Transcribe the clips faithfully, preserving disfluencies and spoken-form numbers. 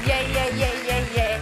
Yeah, yeah, yeah, yeah, yeah.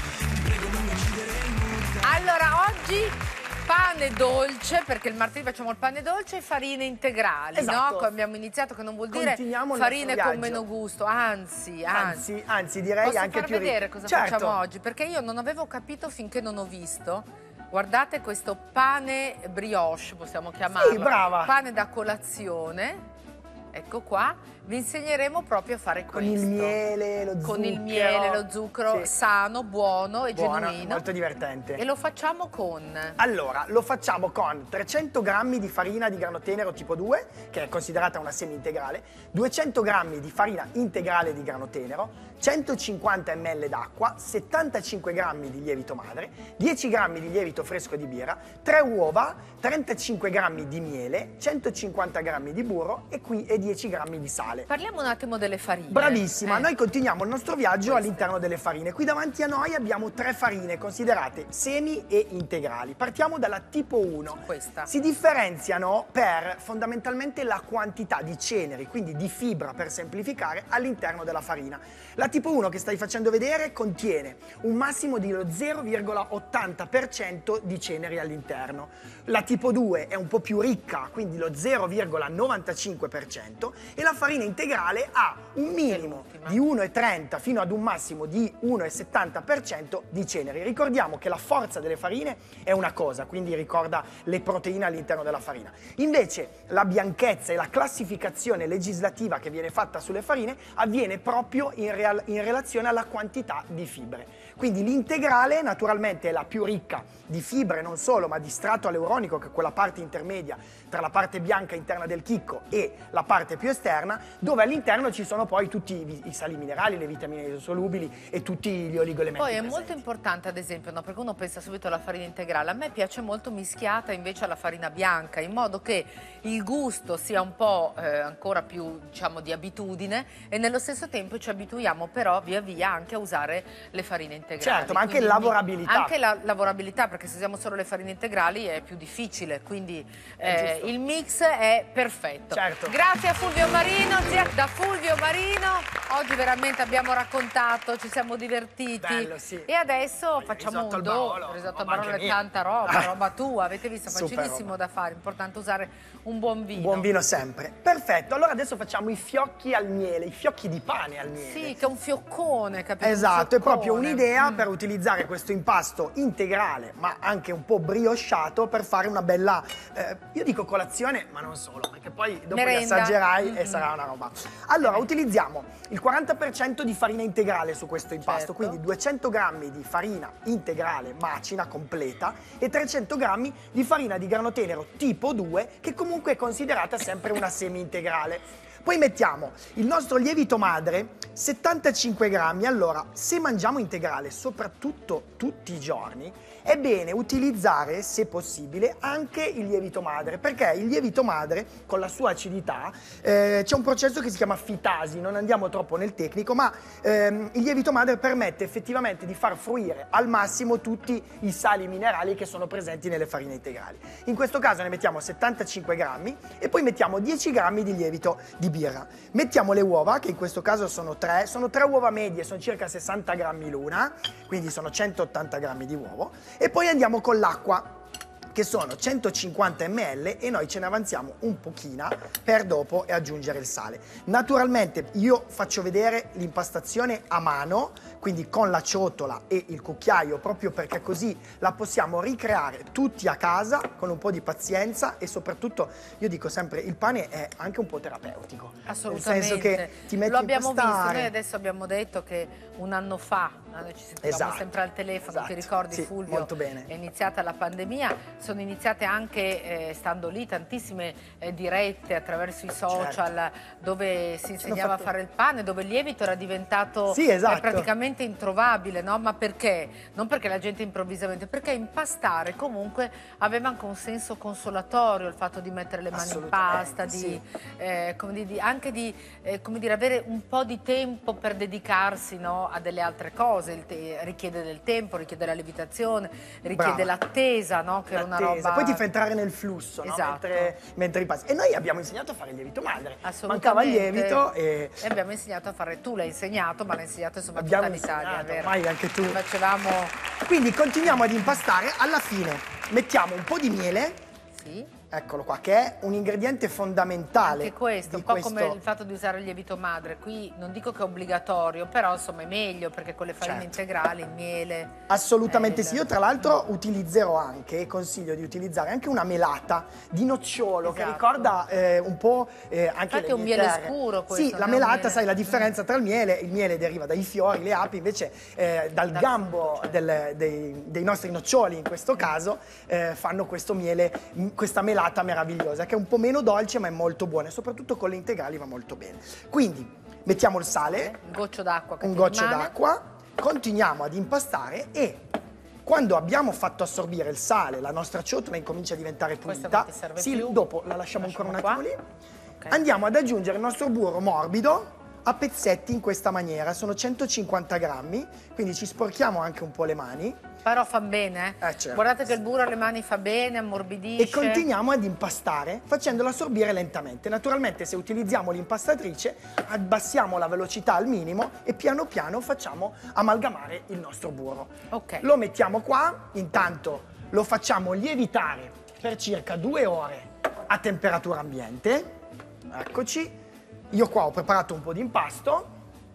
Allora, oggi pane dolce, perché il martedì facciamo il pane dolce e farine integrali, esatto. no? Abbiamo iniziato, che non vuol dire Continuiamo farine con meno gusto, anzi, anzi. Anzi, anzi direi Posso anche far più vedere cosa certo. facciamo oggi? Perché io non avevo capito finché non ho visto. Guardate questo pane brioche, possiamo chiamarlo. Sì, brava. Pane da colazione. Ecco qua. Vi insegneremo proprio a fare questo. Con il miele, lo zucchero. Con il miele, lo zucchero, sì. Sano, buono e buono, genuino. molto divertente. E lo facciamo con? Allora, lo facciamo con trecento grammi di farina di grano tenero tipo due, che è considerata una semi-integrale, duecento grammi di farina integrale di grano tenero, centocinquanta millilitri d'acqua, settantacinque grammi di lievito madre, dieci grammi di lievito fresco di birra, tre uova, trentacinque grammi di miele, centocinquanta grammi di burro e qui e dieci grammi di sale. Parliamo un attimo delle farine. Bravissima, eh. noi continuiamo il nostro viaggio all'interno delle farine. Qui davanti a noi abbiamo tre farine considerate semi e integrali. Partiamo dalla tipo uno. Questa. Si differenziano per fondamentalmente la quantità di ceneri, quindi di fibra per semplificare, all'interno della farina. La tipo uno che stai facendo vedere contiene un massimo di zero virgola ottanta per cento di ceneri all'interno. La tipo due è un po' più ricca, quindi lo zero virgola novantacinque per cento, e la farina integrale ha un minimo di uno virgola trenta fino ad un massimo di uno virgola settanta per cento di ceneri. Ricordiamo che la forza delle farine è una cosa, quindi ricorda le proteine all'interno della farina. Invece la bianchezza e la classificazione legislativa che viene fatta sulle farine avviene proprio in, real in relazione alla quantità di fibre. Quindi l'integrale naturalmente è la più ricca di fibre, non solo, ma di strato aleuronico, che è quella parte intermedia tra la parte bianca interna del chicco e la parte più esterna, dove all'interno ci sono poi tutti i, i sali minerali, le vitamine isosolubili e tutti gli oligoelementi Poi è presenti. molto importante, ad esempio, no? Perché uno pensa subito alla farina integrale. A me piace molto mischiata invece alla farina bianca, in modo che il gusto sia un po' eh, ancora più, diciamo, di abitudine, e nello stesso tempo ci abituiamo però via via anche a usare le farine integrali. Certo, ma anche quindi, lavorabilità. Anche la lavorabilità, perché se usiamo solo le farine integrali è più difficile, quindi eh, il mix è perfetto. Certo. Grazie a Fulvio Marino, zia, da Fulvio Marino. Oggi veramente abbiamo raccontato, ci siamo divertiti. Bello, sì. E adesso Poi facciamo un risotto do, al baolo, risotto al roba baolo, anche è mia. tanta roba, roba tua, avete visto, Super facilissimo roba. da fare, importante usare un buon vino. Buon vino sempre. Perfetto, allora adesso facciamo i fiocchi al miele, i fiocchi di pane al miele. Sì, che è un fioccone, capito? Esatto, Un è proprio fioccone. un'idea Mm. per utilizzare questo impasto integrale, ma anche un po' briosciato, per fare una bella, eh, io dico colazione, ma non solo, perché poi dopo Merenda. li assaggerai Mm-hmm. e sarà una roba. Allora, utilizziamo il quaranta per cento di farina integrale su questo impasto, Certo. quindi duecento grammi di farina integrale macina completa e trecento grammi di farina di grano tenero tipo due, che comunque è considerata sempre una semi-integrale. Poi mettiamo il nostro lievito madre, settantacinque grammi. Allora, se mangiamo integrale, soprattutto tutti i giorni, è bene utilizzare, se possibile, anche il lievito madre, perché il lievito madre, con la sua acidità, eh, c'è un processo che si chiama fitasi, non andiamo troppo nel tecnico, ma ehm, il lievito madre permette effettivamente di far fruire al massimo tutti i sali minerali che sono presenti nelle farine integrali. In questo caso ne mettiamo settantacinque grammi e poi mettiamo dieci grammi di lievito di birra. Mettiamo le uova, che in questo caso sono tre, sono tre uova medie, sono circa sessanta grammi l'una, quindi sono centottanta grammi di uovo, e poi andiamo con l'acqua, che sono centocinquanta millilitri, e noi ce ne avanziamo un pochino per dopo e aggiungere il sale. Naturalmente io faccio vedere l'impastazione a mano, quindi con la ciotola e il cucchiaio, proprio perché così la possiamo ricreare tutti a casa con un po' di pazienza, e soprattutto io dico sempre il pane è anche un po' terapeutico. Assolutamente. Nel senso che ti metti Lo abbiamo a impastare. visto, noi adesso abbiamo detto che un anno fa, noi ci sentivamo Esatto, sempre al telefono, esatto. ti ricordi Sì, Fulvio? molto bene. È iniziata la pandemia, sono iniziate anche, eh, stando lì, tantissime eh, dirette attraverso i social, Certo. dove si insegnava fatto... a fare il pane, dove il lievito era diventato sì, esatto. eh, praticamente introvabile, no? Ma perché? Non perché la gente improvvisamente, perché impastare comunque aveva anche un senso consolatorio, il fatto di mettere le mani in pasta, di, sì. eh, come dire, anche di eh, come dire, avere un po' di tempo per dedicarsi, no, a delle altre cose. Il richiede del tempo, richiede la lievitazione, richiede l'attesa, no, che era una una attesa, roba... poi ti fa entrare nel flusso, no? Esatto. mentre, mentre ripassi. E noi abbiamo insegnato a fare il lievito madre. Assolutamente. Mancava il lievito e... e abbiamo insegnato a fare, tu l'hai insegnato, ma l'hai insegnato insomma Abbiamo tutta l'Italia, insegnato, vero? ormai anche tu. Facevamo... Quindi continuiamo ad impastare, alla fine mettiamo un po' di miele, Sì. eccolo qua, che è un ingrediente fondamentale. Anche questo, di un po' questo... come il fatto di usare il lievito madre. Qui non dico che è obbligatorio, però insomma è meglio perché con le farine Certo. integrali, il miele... Assolutamente eh, sì, io tra l'altro utilizzerò anche, e consiglio di utilizzare anche una melata di nocciolo che Esatto. ricorda eh, un po' eh, anche Infatti le è un mie miele terre. scuro questo, Sì, non la è un melata, miele- sai la differenza tra il miele, il miele deriva dai fiori, le api invece eh, dal Dal gambo del- dei, dei nostri noccioli in questo caso eh, fanno questo miele, m- questa melata meravigliosa che è un po' meno dolce ma è molto buona e soprattutto con le integrali va molto bene. Quindi mettiamo il sale, Un goccio d'acqua che un ti goccio rimane. d'acqua, continuiamo ad impastare e quando abbiamo fatto assorbire il sale, la nostra ciotola incomincia a diventare Questa pulita. non ti serve Sì, più. dopo la lasciamo, Lasciamo ancora un qua. attimo lì. Ok. Andiamo ad aggiungere il nostro burro morbido a pezzetti in questa maniera. Sono centocinquanta grammi, quindi ci sporchiamo anche un po' le mani Però fa bene, eh? Eh, certo. Guardate che il burro alle mani fa bene, ammorbidisce. e continuiamo ad impastare facendolo assorbire lentamente. Naturalmente se utilizziamo l'impastatrice abbassiamo la velocità al minimo e piano piano facciamo amalgamare il nostro burro. Ok. Lo mettiamo qua, intanto lo facciamo lievitare per circa due ore a temperatura ambiente. Eccoci. Io qua ho preparato un po' di impasto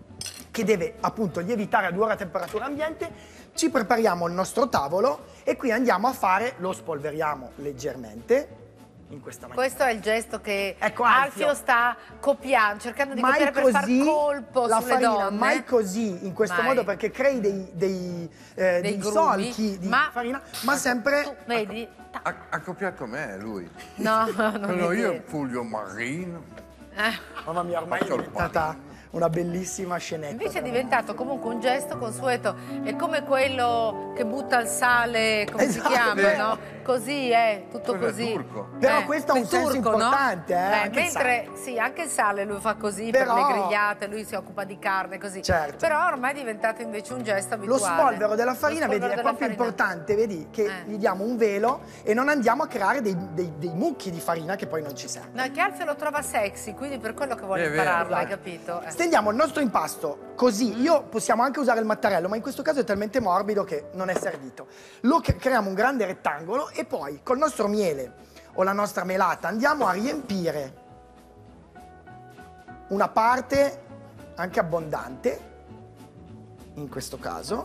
che deve appunto lievitare a due ore a temperatura ambiente. Ci prepariamo il nostro tavolo e qui andiamo a fare, lo spolveriamo leggermente in questa maniera. Questo è il gesto che Ecco, Alfio Alfio sta copiando, cercando di mai copiare per far così colpo la sulle farina, donne. mai così in questo Mai. modo perché crei dei, dei, eh, Dei dei grumi, solchi di ma- farina, ma sempre... Tu vedi? Ha, ha copiato me, lui. No, non Quello è io, vero. Fulvio Marino. Eh. Mamma mia, ormai è Faccio il diventata una bellissima scenetta. Invece è veramente. diventato comunque un gesto consueto, è come quello che butta il sale, come Esatto, si chiama, vero. no? Così è, tutto Quello è così. turco. Però questo ha un il senso importante, eh, anche il mentre, sì, anche il sale lui fa così Però- per le grigliate, lui si occupa di carne, così. Certo. Però ormai è diventato invece un gesto Lo abituale. spolvero della farina, Lo vedi, spolvero è della proprio farina. importante, vedi, che Eh. gli diamo un velo e non andiamo a creare dei, dei- dei mucchi di farina che poi non ci servono. No, è che Alfio lo trova sexy, quindi per quello che vuole È vero, impararlo, hai esatto. capito? Eh. Stendiamo il nostro impasto così, io possiamo anche usare il mattarello, ma in questo caso è talmente morbido che non è servito. Lo cre- creiamo un grande rettangolo e poi col nostro miele o la nostra melata andiamo a riempire una parte anche abbondante, in questo caso.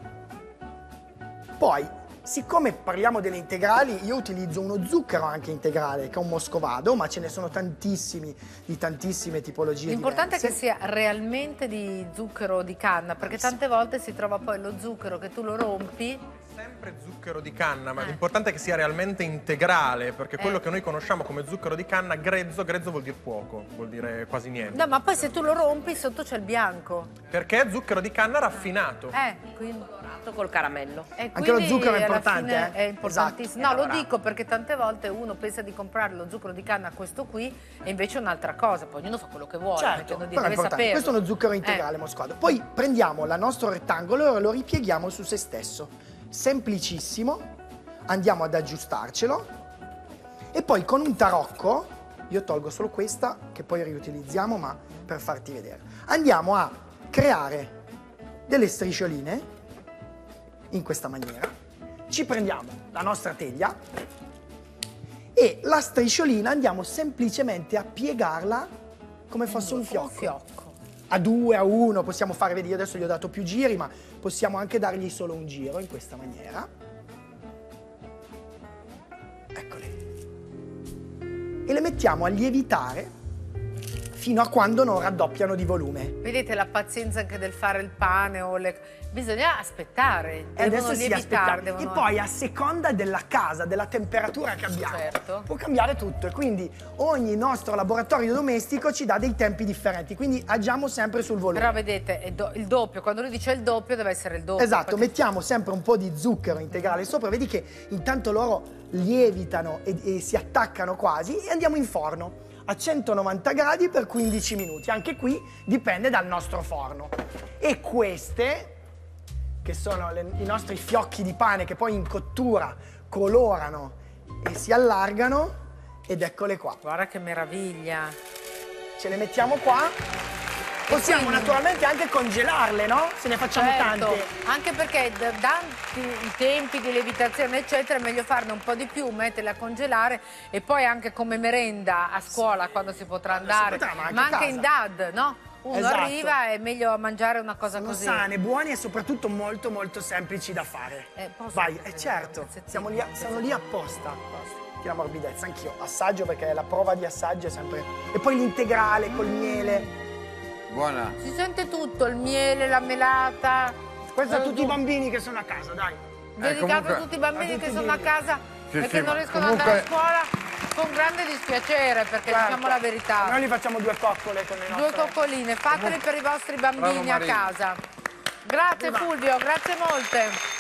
Poi, siccome parliamo delle integrali, io utilizzo uno zucchero anche integrale, che è un moscovado, ma ce ne sono tantissimi, di tantissime tipologie L'importante è che diverse. sia realmente di zucchero di canna, perché tante volte si trova poi lo zucchero che tu lo rompi. Sempre zucchero di canna, ma Eh. l'importante è che sia realmente integrale, perché quello Eh. che noi conosciamo come zucchero di canna, grezzo, grezzo vuol dire poco, vuol dire quasi niente. No, ma poi se tu lo rompi sotto c'è il bianco. Perché è zucchero di canna raffinato. Eh, quindi... col caramello. E Anche lo quindi zucchero è alla importante, fine eh? È importantissimo. Esatto. No, lo dico perché tante volte uno pensa di comprare lo zucchero di canna, questo qui, e invece è un'altra cosa. Poi ognuno fa quello che vuole. Certo, mettendo di- però è deve importante. saperlo. Questo è uno zucchero integrale Eh. moscovado. Poi prendiamo il nostro rettangolo e lo ripieghiamo su se stesso. Semplicissimo, andiamo ad aggiustarcelo e poi con un tarocco, io tolgo solo questa che poi riutilizziamo ma per farti vedere, andiamo a creare delle striscioline in questa maniera, ci prendiamo la nostra teglia e la strisciolina andiamo semplicemente a piegarla come fosse un fiocco. Un fiocco. A due, a uno, possiamo fare, vedi, io adesso gli ho dato più giri, ma possiamo anche dargli solo un giro in questa maniera. Eccole. E le mettiamo a lievitare fino a quando non raddoppiano di volume. Vedete la pazienza anche del fare il pane o le... Bisogna aspettare, E devono adesso si lievitare. aspetta. Devono... E poi a seconda della casa, della temperatura che abbiamo, Certo. può cambiare tutto. E quindi ogni nostro laboratorio domestico ci dà dei tempi differenti. Quindi agiamo sempre sul volume. Però vedete, è do- il doppio, quando lui dice il doppio deve essere il doppio. Esatto, perché- mettiamo sempre un po' di zucchero integrale sopra, vedi che intanto loro lievitano e, e si attaccano quasi e andiamo in forno a centonovanta gradi per quindici minuti. Anche qui dipende dal nostro forno. E queste, che sono le- i nostri fiocchi di pane che poi in cottura colorano e si allargano ed eccole qua. Guarda che meraviglia. Ce le mettiamo qua. Possiamo quindi... naturalmente anche congelarle, no? Se ne facciamo certo, tante. anche perché dati i tempi di lievitazione eccetera è meglio farne un po' di più, metterle a congelare e poi anche come merenda a scuola quando si potrà andare, si potrà, ma anche ma a anche in D A D, no? Uno Esatto. arriva, è meglio mangiare una cosa Sono così. sane, buone e soprattutto molto molto semplici da fare. Eh, posso Vai, vedere eh certo, un pezzettino, siamo lì, a- un siamo lì pezzettino. apposta. La morbidezza, anch'io assaggio perché la prova di assaggio è sempre... E poi l'integrale col miele. Buona. Si sente tutto, il miele, la melata. Questo a eh, tutti i tu- bambini che sono a casa, dai. Dedicato comunque- a tutti i bambini a tutti che i sono a bambini. casa Sì, e sì, che non ma riescono comunque- ad andare a scuola con grande dispiacere, perché Certo. diciamo la verità. Noi gli facciamo due coccole con le nostre... Due coccoline, fatele per i vostri bambini Bravo, a Marina. casa. Grazie Viva. Fulvio, grazie molte.